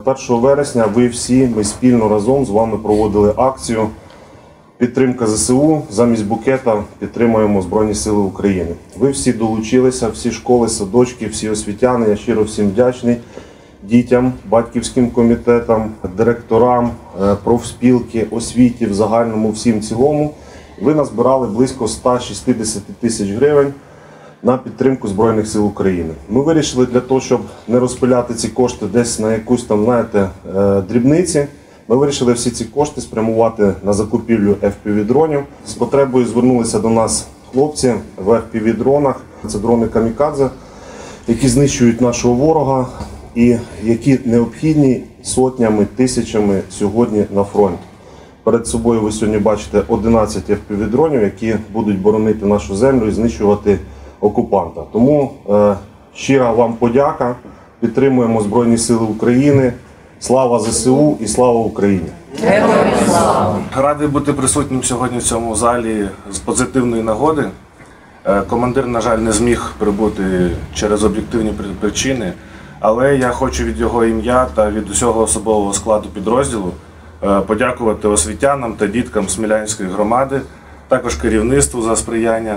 1 вересня ми спільно разом з вами проводили акцію «Підтримка ЗСУ. Замість букета підтримуємо Збройні Сили України». Ви всі долучилися, всі школи, садочки, всі освітяни. Я щиро всім вдячний дітям, батьківським комітетам, директорам, профспілки, освіті, в загальному всім цілому. Ви назбирали близько 160 тисяч гривень на підтримку Збройних Сил України. Ми вирішили для того, щоб не розпиляти ці кошти десь на якусь там, знаєте, дрібниці, ми вирішили всі ці кошти спрямувати на закупівлю FPV-дронів. З потребою звернулися до нас хлопці в FPV-дронах. Це дрони камікадзе, які знищують нашого ворога і які необхідні сотнями, тисячами сьогодні на фронт. Перед собою ви сьогодні бачите 11 FPV-дронів, які будуть боронити нашу землю і знищувати окупанта. Тому щира вам подяка, підтримуємо Збройні Сили України. Слава ЗСУ і слава Україні! Героям слава! Радий бути присутнім сьогодні в цьому залі з позитивної нагоди. Командир, на жаль, не зміг прибути через об'єктивні причини, але я хочу від його ім'я та від усього особового складу підрозділу подякувати освітянам та діткам Смілянської громади, також керівництву за сприяння.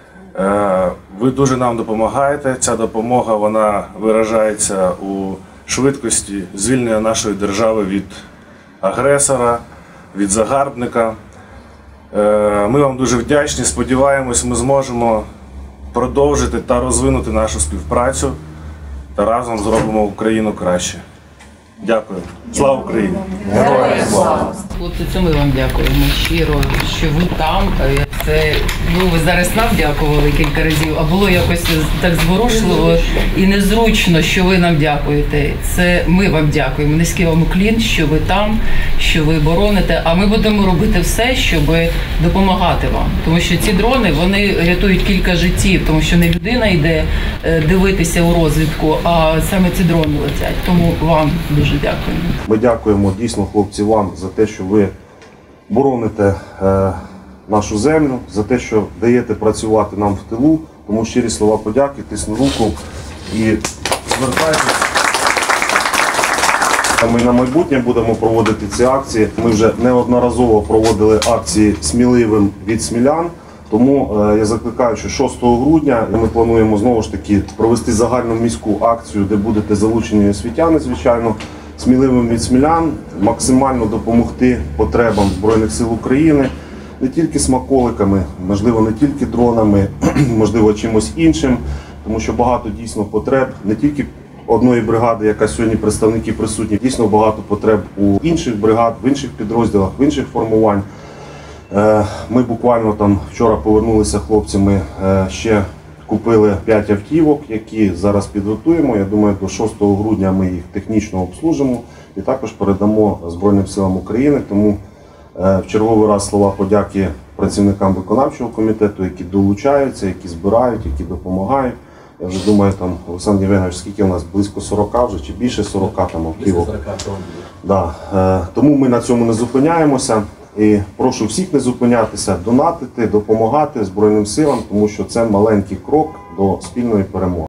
Ви дуже нам допомагаєте. Ця допомога вона виражається у швидкості звільнення нашої держави від агресора, від загарбника. Ми вам дуже вдячні. Сподіваємось, ми зможемо продовжити та розвинути нашу співпрацю та разом зробимо Україну краще. Дякую. Слава Україні! Героям слава! Хлопці, це ми вам дякуємо щиро, що ви там. Це, ви зараз нам дякували кілька разів, а було якось так зворушливо і незручно, що ви нам дякуєте. Це ми вам дякуємо. Низький вам уклін, що ви там, що ви бороните, а ми будемо робити все, щоб допомагати вам. Тому що ці дрони, вони рятують кілька життів, тому що не людина йде дивитися у розвідку, а саме ці дрони летять. Тому вам дуже дякуємо. Ми дякуємо дійсно, хлопці, вам за те, що ви бороните нашу землю, за те, що даєте працювати нам в тилу. Тому щирі слова подяки, тисну руку і звертайтеся. Ми на майбутнє будемо проводити ці акції. Ми вже неодноразово проводили акції «Сміливим від смілян». Тому я закликаю, що 6 грудня ми плануємо знову ж таки провести загальну міську акцію, де будете залучені освітяни, звичайно, сміливим від смілян, максимально допомогти потребам Збройних Сил України, не тільки смаколиками, можливо, не тільки дронами, можливо, чимось іншим, тому що багато дійсно потреб, не тільки одної бригади, яка сьогодні представники присутні, дійсно багато потреб у інших бригад, в інших підрозділах, в інших формувань. Ми буквально там вчора повернулися хлопцями, ще купили 5 автівок, які зараз підготуємо. Я думаю, до 6 грудня ми їх технічно обслужимо і також передамо Збройним Силам України. Тому в черговий раз слова подяки працівникам виконавчого комітету, які долучаються, які збирають, які допомагають. Я вже думаю, там, Олександр Євгенович, скільки у нас? Близько 40 вже, чи більше 40 там автівок. Да. Тому ми на цьому не зупиняємося. І прошу всіх не зупинятися, донатити, допомагати Збройним силам, тому що це маленький крок до спільної перемоги.